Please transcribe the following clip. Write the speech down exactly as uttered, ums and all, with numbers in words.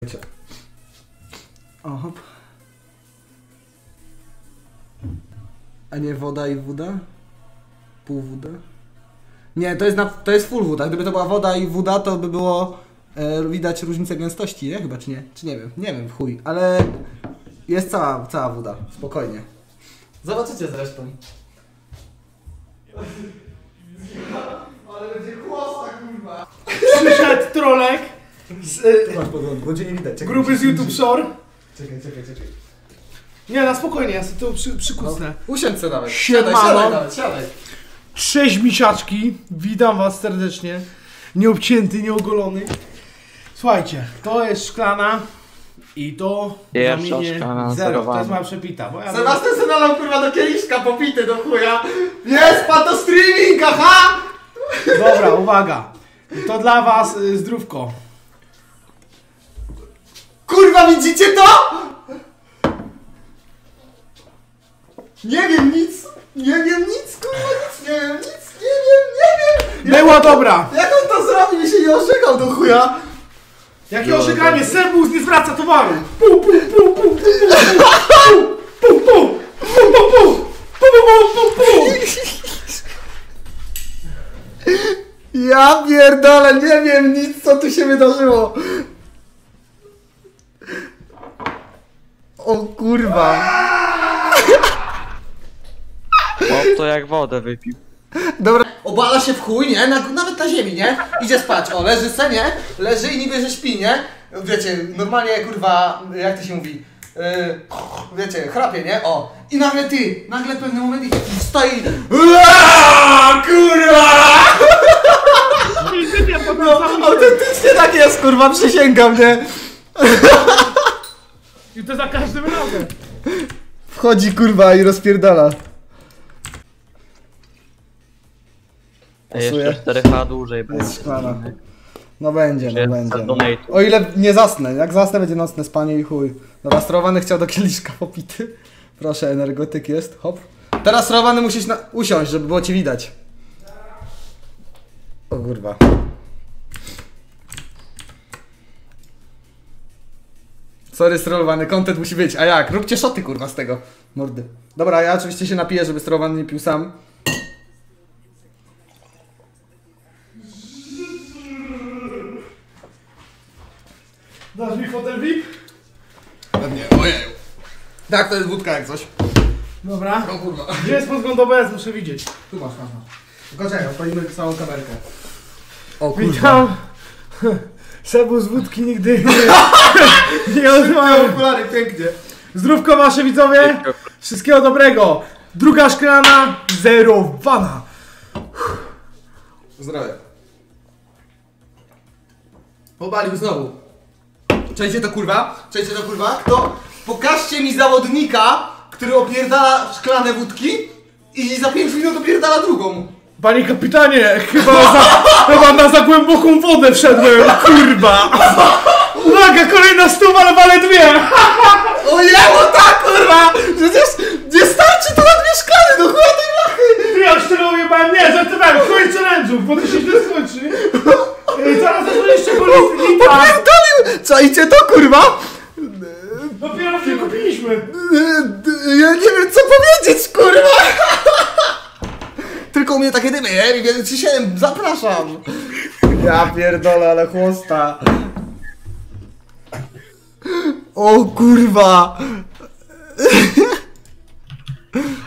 O, hop. A nie woda i woda? Pół woda? Nie, to jest, na, to jest full woda. Gdyby to była woda i woda, to by było e, widać różnicę gęstości, nie? Chyba, czy nie? Czy nie wiem, nie wiem, w chuj. Ale jest cała, cała woda, spokojnie. Zobaczycie zresztą. Ale będzie chłosta, kurwa. Przyszedł trolek z, Tu masz podgląd, bo cię nie widać. Czekaj, gruby z YouTube Shore. Czekaj, czekaj, czekaj. Nie, na spokojnie, ja sobie to przy, przykucnę. No, usiądź sobie nawet. Siemano. Siadaj, siadaj nawet, siadaj. Cześć misiaczki, witam was serdecznie. Nieobcięty, nieogolony. Słuchajcie, to jest szklana i to Pierwsza zamienię szklana zero. To zerowana. jest moja przepita. Bo ja Sebastian se nalał kurwa do kieliszka popity do chuja. Jest pan to streaming, aha! Dobra, uwaga. To dla was y, zdrówko. Kurwa, widzicie to? Nie wiem nic. Nie wiem nic, kurwa, nic nie wiem, nic, nie wiem, nie wiem. Była dobra. Jak on to zrobił, mi się nie oszukał do chuja. Jakie oszukanie, Sebus nie zwraca towaru. Pu, pu, pu, pu, pu, pu, pu, pu, pu, pu, pu, pu, pu, pu. Ja pierdolę, nie wiem nic, co tu się wydarzyło. O kurwa. Chłop to jak wodę wypił. Dobra. Obala się w chuj, nie? Na, nawet na ziemi, nie? Idzie spać, o, leży se, nie? Leży i niby, że śpi, nie? Wiecie, normalnie, kurwa, jak to się mówi? Yy, wiecie, chrapie, nie? O. I nagle ty, nagle w pewnym momencie stoi. Aaaa, kurwa! No, autentycznie tak jest, kurwa, przysięgam, nie? I to za każdym razem. Wchodzi, kurwa, i rozpierdala. A jeszcze cztery H dłużej będzie. Jest szklana. No będzie, no Jest będzie. No. donate. O ile nie zasnę, jak zasnę będzie nocne spanie i chuj. Dobra, sterowany chciał do kieliszka popity. Proszę, energetyk jest, hop. Teraz sterowany musisz na... usiąść, żeby było cię widać. O kurwa. Sorry, sterowany, content musi być. A jak? Róbcie szoty, kurwa, z tego. Mordy. Dobra, ja oczywiście się napiję, żeby sterowany nie pił sam. Dasz mi fotel V I P? Pewnie, ojej. Tak, to jest wódka jak coś. Dobra. O kurwa. Gdzie jest podgląd O B S? Muszę widzieć. Tu masz, masz, masz. Tylko czekaj, odpalimy całą kamerkę. O kurwa. Witam. Sebus wódki nigdy nie, nie odmawiał. Okulary, pięknie. Zdrówko wasze widzowie. Wszystkiego dobrego. Druga szklana zerowana. Zdrowie. Pobalił znowu. Czajcie to kurwa? Czajcie to kurwa? Kto? Pokażcie mi zawodnika, który opierdala szklane wódki i za pięć minut opierdala drugą. Panie kapitanie, chyba na, za, chyba na za głęboką wodę wszedłem, kurwa. Uwaga, kolejna stuwa, ale wale dwie. O jemu tak kurwa! Przecież nie starczy to na dwie szklane, do chuja tej lachy! Ja już tyle ujebałem, nie, żartowałem, koniec challenge'ów, bo to się źle skończy. Ej, zaraz zadzwonię jeszcze po lista. Opierdolił! Czajcie to kurwa? Dopiero się kupiliśmy. Ja nie wiem co powiedzieć kurwa! Tylko u mnie takie dymy, nie? Więc trzy siedem, zapraszam! Ja pierdolę, ale chłosta. O kurwa!